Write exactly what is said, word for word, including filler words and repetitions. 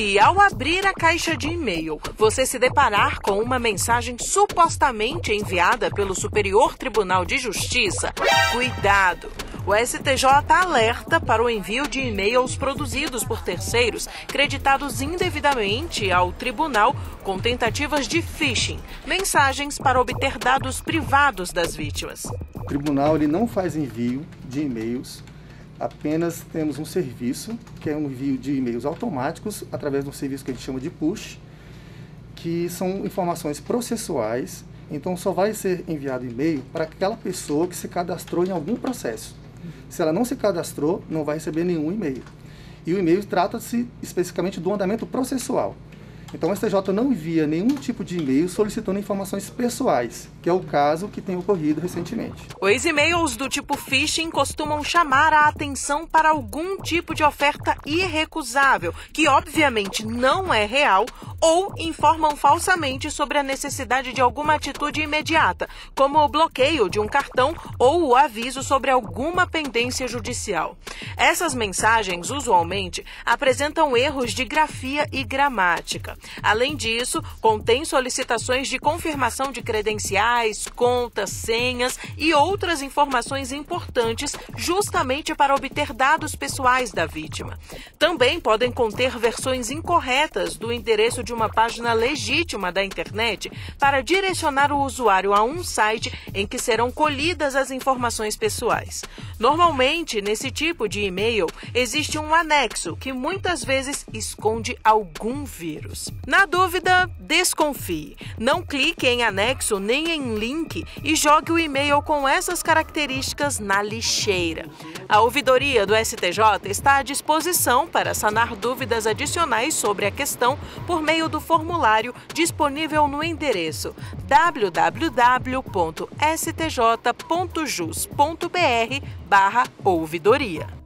Se, ao abrir a caixa de e-mail, você se deparar com uma mensagem supostamente enviada pelo Superior Tribunal de Justiça, cuidado! O S T J alerta para o envio de e-mails produzidos por terceiros creditados indevidamente ao tribunal com tentativas de phishing, mensagens para obter dados privados das vítimas. O tribunal ele não faz envio de e-mails, apenas temos um serviço, que é um envio de e-mails automáticos, através de um serviço que a gente chama de push, que são informações processuais, então só vai ser enviado e-mail para aquela pessoa que se cadastrou em algum processo. Se ela não se cadastrou, não vai receber nenhum e-mail. E o e-mail trata-se especificamente do andamento processual. Então o S T J não envia nenhum tipo de e-mail solicitando informações pessoais, que é o caso que tem ocorrido recentemente. Os e-mails do tipo phishing costumam chamar a atenção para algum tipo de oferta irrecusável, que obviamente não é real, ou informam falsamente sobre a necessidade de alguma atitude imediata, como o bloqueio de um cartão ou o aviso sobre alguma pendência judicial. Essas mensagens, usualmente, apresentam erros de grafia e gramática. Além disso, contém solicitações de confirmação de credenciais, contas, senhas e outras informações importantes justamente para obter dados pessoais da vítima. Também podem conter versões incorretas do endereço de uma página legítima da internet para direcionar o usuário a um site em que serão colhidas as informações pessoais. Normalmente, nesse tipo de e-mail, existe um anexo que muitas vezes esconde algum vírus. Na dúvida, desconfie. Não clique em anexo nem em link e jogue o e-mail com essas características na lixeira. A ouvidoria do S T J está à disposição para sanar dúvidas adicionais sobre a questão por meio do formulário disponível no endereço w w w ponto s t j ponto jus ponto b r barra ouvidoria.